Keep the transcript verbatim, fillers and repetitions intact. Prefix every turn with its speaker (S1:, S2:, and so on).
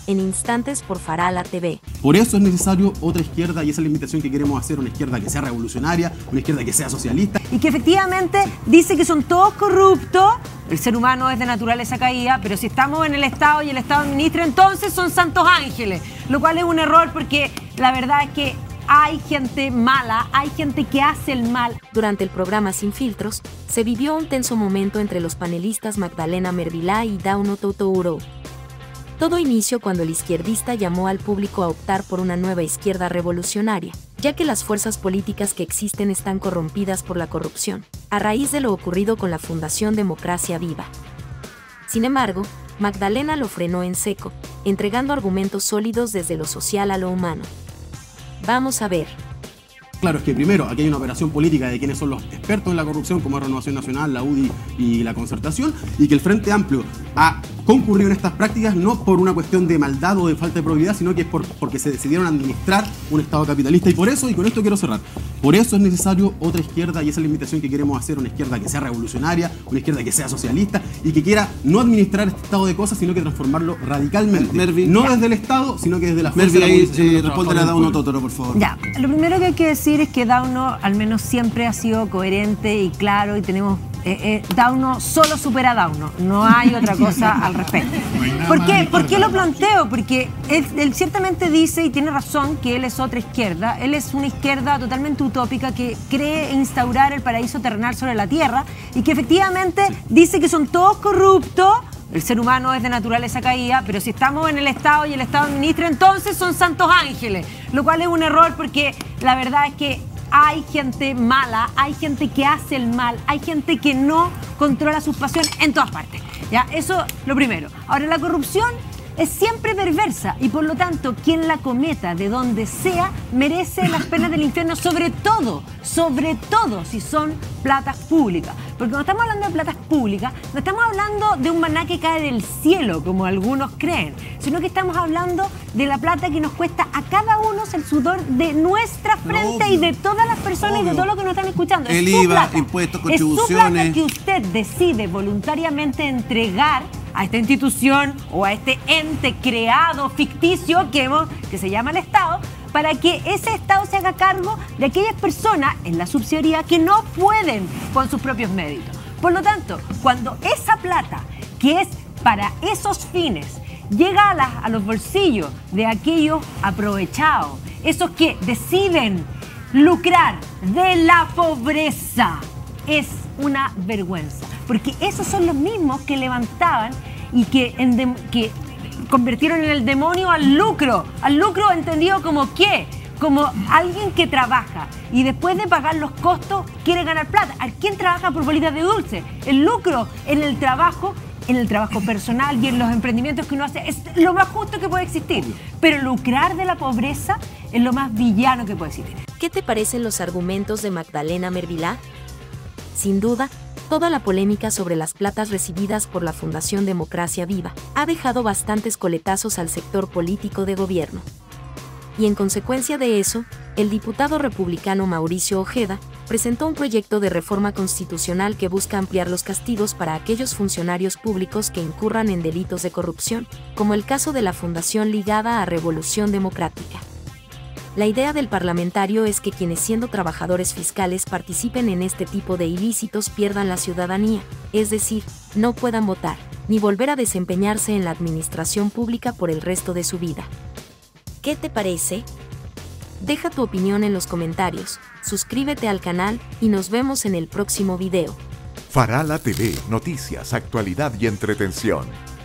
S1: en instantes por Farala T V.
S2: Por eso es necesario otra izquierda y esa es la invitación que queremos hacer, una izquierda que sea revolucionaria, una izquierda que sea socialista.
S3: Y que efectivamente dice que son todos corruptos, el ser humano es de naturaleza caída, pero si estamos en el Estado y el Estado administra, entonces son santos ángeles, lo cual es un error porque la verdad es que hay gente mala, hay gente que hace el mal.
S1: Durante el programa Sin Filtros, se vivió un tenso momento entre los panelistas Magdalena Mervilá y Dauno Totouro. Todo inició cuando el izquierdista llamó al público a optar por una nueva izquierda revolucionaria, ya que las fuerzas políticas que existen están corrompidas por la corrupción, a raíz de lo ocurrido con la Fundación Democracia Viva. Sin embargo, Magdalena lo frenó en seco, entregando argumentos sólidos desde lo social a lo humano. Vamos a ver.
S2: Claro, es que primero, aquí hay una operación política de quienes son los expertos en la corrupción, como es Renovación Nacional, la U D I y la Concertación, y que el Frente Amplio ha concurrido en estas prácticas no por una cuestión de maldad o de falta de probidad, sino que es por, porque se decidieron administrar un Estado capitalista. Y por eso, y con esto quiero cerrar, por eso es necesario otra izquierda y esa es la invitación que queremos hacer, una izquierda que sea revolucionaria, una izquierda que sea socialista y que quiera no administrar este estado de cosas, sino que transformarlo radicalmente.
S4: Mervin,
S2: no desde el Estado, sino que desde la fuerza
S4: Mervin,
S2: de la movilización de los
S4: responde a Dauno
S2: trabajadores del
S4: Totouro, por favor.
S3: Ya, lo primero que hay que decir es que Dauno al menos siempre ha sido coherente y claro y tenemos... Eh, eh, Dauno solo supera a Dauno, no hay otra cosa al respecto. ¿Por qué? ¿Por qué lo planteo? Porque él, él ciertamente dice y tiene razón que él es otra izquierda, él es una izquierda totalmente utópica que cree instaurar el paraíso terrenal sobre la tierra y que efectivamente dice que son todos corruptos. El ser humano es de naturaleza caída, pero si estamos en el Estado y el Estado administra, entonces son santos ángeles, lo cual es un error porque la verdad es que hay gente mala, hay gente que hace el mal, hay gente que no controla sus pasiones en todas partes. ¿Ya? Eso lo primero. Ahora, la corrupción es siempre perversa y por lo tanto quien la cometa de donde sea merece las penas del infierno, sobre todo, sobre todo si son platas públicas. Porque cuando estamos hablando de platas públicas, no estamos hablando de un maná que cae del cielo, como algunos creen, sino que estamos hablando de la plata que nos cuesta a cada uno el sudor de nuestra frente no, y de todas las personas obvio. Y de todo lo que nos están escuchando.
S4: El
S3: es su
S4: I V A,
S3: plata.
S4: Impuestos,
S3: es
S4: contribuciones.
S3: Es su plata que usted decide voluntariamente entregar a esta institución o a este ente creado, ficticio, que, hemos, que se llama el Estado, para que ese Estado se haga cargo de aquellas personas en la subsidiariedad que no pueden con sus propios méritos. Por lo tanto, cuando esa plata, que es para esos fines, llega a, la, a los bolsillos de aquellos aprovechados, esos que deciden lucrar de la pobreza, es una vergüenza. Porque esos son los mismos que levantaban y que, en de, que convirtieron en el demonio al lucro. Al lucro entendido como ¿qué? Como alguien que trabaja y después de pagar los costos quiere ganar plata. ¿Quién trabaja por bolitas de dulce? El lucro en el trabajo, en el trabajo personal y en los emprendimientos que uno hace es lo más justo que puede existir. Pero lucrar de la pobreza es lo más villano que puede existir.
S1: ¿Qué te parecen los argumentos de Magdalena Mervilá? Sin duda, toda la polémica sobre las platas recibidas por la Fundación Democracia Viva ha dejado bastantes coletazos al sector político de gobierno. Y en consecuencia de eso, el diputado republicano Mauricio Ojeda presentó un proyecto de reforma constitucional que busca ampliar los castigos para aquellos funcionarios públicos que incurran en delitos de corrupción, como el caso de la fundación ligada a Revolución Democrática. La idea del parlamentario es que quienes siendo trabajadores fiscales participen en este tipo de ilícitos pierdan la ciudadanía, es decir, no puedan votar, ni volver a desempeñarse en la administración pública por el resto de su vida. ¿Qué te parece? Deja tu opinión en los comentarios, suscríbete al canal y nos vemos en el próximo video.
S5: Farala T V, noticias, actualidad y entretención.